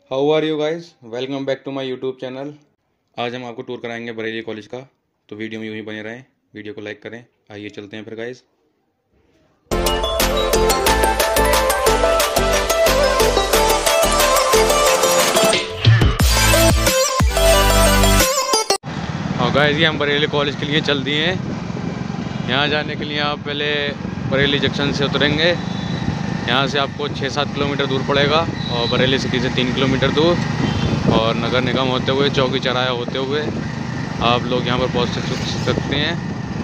How are you guys, welcome back to my YouTube channel. आज हम आपको tour कराएंगे बरेली कॉलेज का। तो वीडियो में यूं ही बने रहें, वीडियो को लाइक करें। आइए चलते हैं फिर गाइस। और गाइस ये हम बरेली कॉलेज के लिए चल दिए हैं। यहाँ जाने के लिए आप पहले बरेली जंक्शन से उतरेंगे। यहाँ से आपको 6-7 किलोमीटर दूर पड़ेगा और बरेली सिटी से 3 किलोमीटर दूर, और नगर निगम होते हुए चौकी चौराहा होते हुए आप लोग यहाँ पर पहुँच सकते हैं।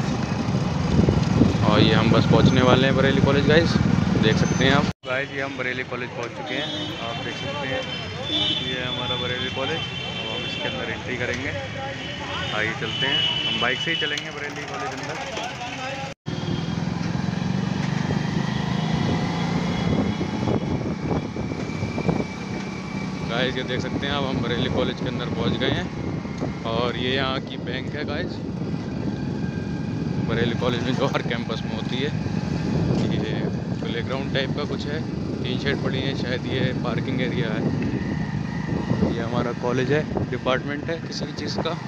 और ये हम बस पहुँचने वाले हैं बरेली कॉलेज गाइस, देख सकते हैं आप। गाइस ये हम बरेली कॉलेज पहुँच चुके हैं, आप देख सकते हैं। ये हमारा बरेली कॉलेज, अब हम इसके अंदर एंट्री करेंगे। आइए चलते हैं, हम बाइक से ही चलेंगे बरेली कॉलेज अंदर। गाइस ये देख सकते हैं आप, हम बरेली कॉलेज के अंदर पहुंच गए हैं। और ये यहाँ की बैंक है गाइस, बरेली कॉलेज में जो हर कैंपस में होती है। ये प्लेग्राउंड टाइप का कुछ है, टीन शेड पड़ी है, शायद ये पार्किंग एरिया है। ये हमारा कॉलेज है, डिपार्टमेंट है किसी भी चीज़ का।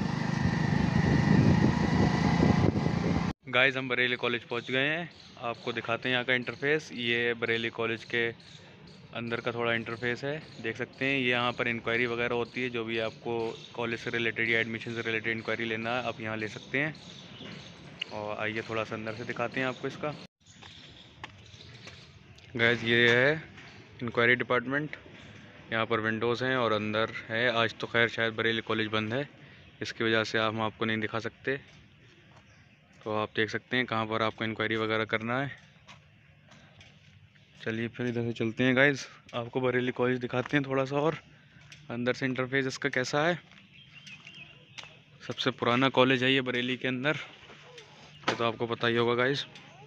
गाइस हम बरेली कॉलेज पहुंच गए हैं, आपको दिखाते हैं यहाँ का इंटरफेस। ये बरेली कॉलेज के अंदर का थोड़ा इंटरफेस है, देख सकते हैं। ये यहाँ पर इंक्वायरी वगैरह होती है, जो भी आपको कॉलेज से रिलेटेड या एडमिशन से रिलेटेड इंक्वायरी लेना है आप यहाँ ले सकते हैं। और आइए थोड़ा सा अंदर से दिखाते हैं आपको इसका। गाइस ये है इंक्वायरी डिपार्टमेंट, यहाँ पर विंडोज़ हैं और अंदर है। आज तो खैर शायद बरेली कॉलेज बंद है, इसकी वजह से हम आपको नहीं दिखा सकते। तो आप देख सकते हैं कहाँ पर आपको इंक्वायरी वगैरह करना है। चलिए फिर इधर से चलते हैं गाइस, आपको बरेली कॉलेज दिखाते हैं थोड़ा सा और अंदर से इंटरफेस इसका कैसा है। सबसे पुराना कॉलेज है ये बरेली के अंदर, ये तो आपको पता ही होगा गाइस।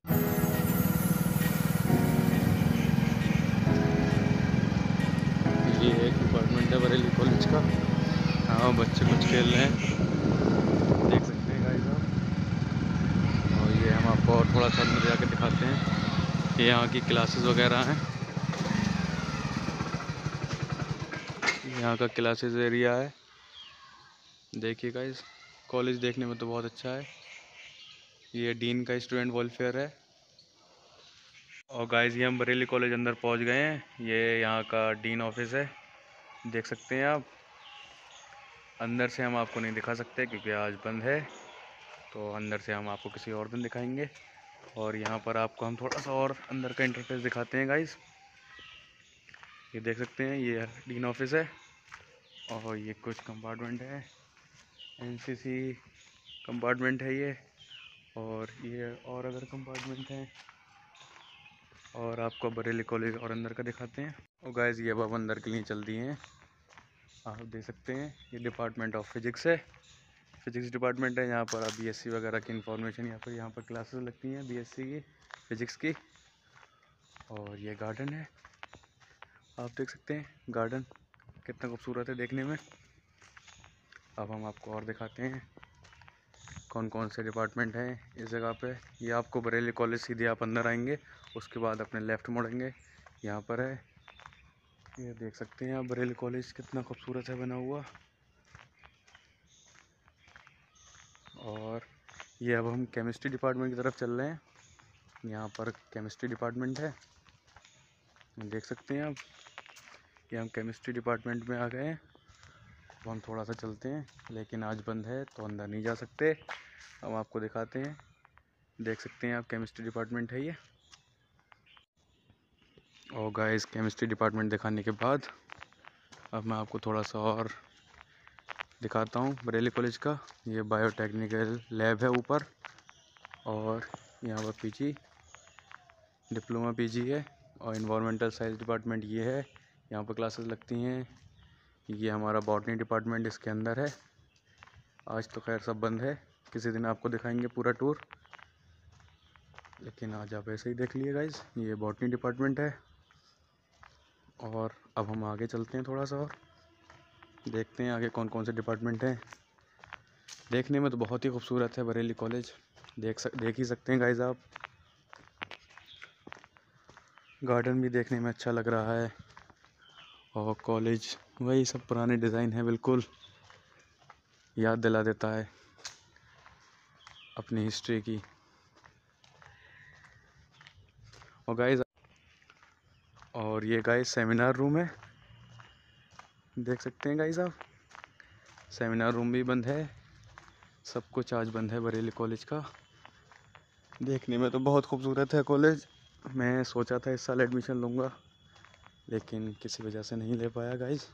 ये एक डिपार्टमेंट है बरेली कॉलेज का। हाँ बच्चे कुछ खेल रहे हैं, देख सकते हैं गाइस आप। और ये हम आपको और थोड़ा सा अंदर जाके दिखाते हैं। ये यहाँ की क्लासेस वगैरह हैं, यहाँ का क्लासेस एरिया है। देखिए गाइस, कॉलेज देखने में तो बहुत अच्छा है। ये डीन का स्टूडेंट वेलफेयर है। और गाइस ये हम बरेली कॉलेज अंदर पहुंच गए हैं, ये यहाँ का डीन ऑफिस है, देख सकते हैं आप। अंदर से हम आपको नहीं दिखा सकते क्योंकि आज बंद है, तो अंदर से हम आपको किसी और दिन दिखाएंगे। और यहाँ पर आपको हम थोड़ा सा और अंदर का इंटरफेस दिखाते हैं गाइस। ये देख सकते हैं, ये डीन ऑफिस है। और ये कुछ कंपार्टमेंट है, एनसीसी कंपार्टमेंट है ये, और ये और अदर कंपार्टमेंट हैं। और आपको बरेली कॉलेज और अंदर का दिखाते हैं। और गाइस ये अब अंदर के लिए चल दिए हैं, आप देख सकते हैं। ये डिपार्टमेंट ऑफ फिजिक्स है, फिजिक्स डिपार्टमेंट है। यहाँ पर आप बीएससी वगैरह की इन्फॉर्मेशन या फिर यहाँ पर क्लासेस लगती हैं बीएससी की, फिजिक्स की। और ये गार्डन है, आप देख सकते हैं गार्डन कितना खूबसूरत है देखने में। अब हम आपको और दिखाते हैं कौन कौन से डिपार्टमेंट हैं इस जगह पे। ये आपको बरेली कॉलेज, सीधे आप अंदर आएंगे उसके बाद अपने लेफ़्ट मुड़ेंगे, यहाँ पर है। ये देख सकते हैं आप बरेली कॉलेज कितना खूबसूरत है बना हुआ। और ये अब हम केमिस्ट्री डिपार्टमेंट की तरफ चल रहे हैं, यहाँ पर केमिस्ट्री डिपार्टमेंट है, देख सकते हैं आप। ये हम केमिस्ट्री डिपार्टमेंट में आ गए हैं। अब हम थोड़ा सा चलते हैं, लेकिन आज बंद है तो अंदर नहीं जा सकते। हम आपको दिखाते हैं, देख सकते हैं आप, केमिस्ट्री डिपार्टमेंट है ये। और गाइस केमिस्ट्री डिपार्टमेंट दिखाने के बाद अब मैं आपको थोड़ा सा और दिखाता हूँ बरेली कॉलेज का। ये बायोटेक्निकल लैब है ऊपर, और यहाँ पर पीजी, डिप्लोमा पीजी है। और इन्वायरमेंटल साइंस डिपार्टमेंट ये है, यहाँ पर क्लासेस लगती हैं। ये हमारा बॉटनी डिपार्टमेंट इसके अंदर है। आज तो खैर सब बंद है, किसी दिन आपको दिखाएंगे पूरा टूर, लेकिन आज आप ऐसे ही देख लिए गाइस। ये बॉटनी डिपार्टमेंट है। और अब हम आगे चलते हैं थोड़ा सा और देखते हैं आगे कौन कौन से डिपार्टमेंट हैं। देखने में तो बहुत ही खूबसूरत है बरेली कॉलेज, देख ही सकते हैं गाइस आप। गार्डन भी देखने में अच्छा लग रहा है। और कॉलेज वही सब पुराने डिज़ाइन है, बिल्कुल याद दिला देता है अपनी हिस्ट्री की। और ये गाइस सेमिनार रूम है, देख सकते हैं गाइस आप। सेमिनार रूम भी बंद है, सब कुछ आज बंद है बरेली कॉलेज का। देखने में तो बहुत खूबसूरत है कॉलेज। मैं सोचा था इस साल एडमिशन लूँगा, लेकिन किसी वजह से नहीं ले पाया गाइस।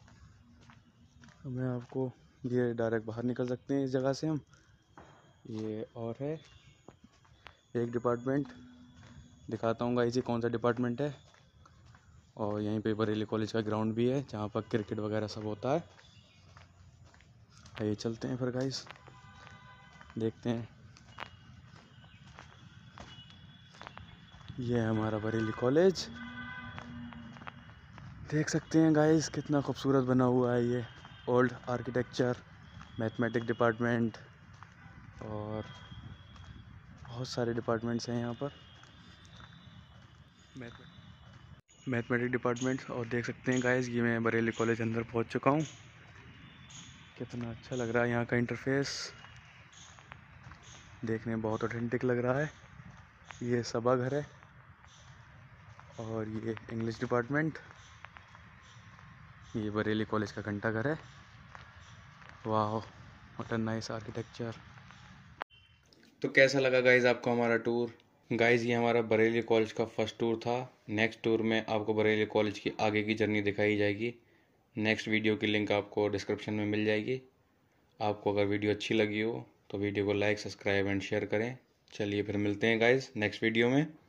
मैं आपको ये डायरेक्ट बाहर निकल सकते हैं इस जगह से हम। ये और है एक डिपार्टमेंट, दिखाता हूँ गाइस ये कौन सा डिपार्टमेंट है। और यहीं पे बरेली कॉलेज का ग्राउंड भी है, जहाँ पर क्रिकेट वगैरह सब होता है। आइए चलते हैं फिर गाइस, देखते हैं। ये है हमारा बरेली कॉलेज, देख सकते हैं गाइस कितना खूबसूरत बना हुआ है ये। ओल्ड आर्किटेक्चर, मैथमेटिक डिपार्टमेंट और बहुत सारे डिपार्टमेंट्स हैं यहाँ पर। Mathematic department. और देख सकते हैं गाइस ये मैं बरेली कॉलेज अंदर पहुँच चुका हूँ। कितना अच्छा लग रहा है यहाँ का इंटरफेस, देखने में बहुत ऑथेंटिक लग रहा है। ये सभा घर है और ये इंग्लिश डिपार्टमेंट। ये बरेली कॉलेज का घंटा घर है। वाह, व्हाट अ नाइस आर्किटेक्चर। तो कैसा लगा गाइज आपको हमारा टूर? गाइज ये हमारा बरेली कॉलेज का फर्स्ट टूर था। नेक्स्ट टूर में आपको बरेली कॉलेज की आगे की जर्नी दिखाई जाएगी। नेक्स्ट वीडियो की लिंक आपको डिस्क्रिप्शन में मिल जाएगी। आपको अगर वीडियो अच्छी लगी हो तो वीडियो को लाइक, सब्सक्राइब एंड शेयर करें। चलिए फिर मिलते हैं गाइज नेक्स्ट वीडियो में।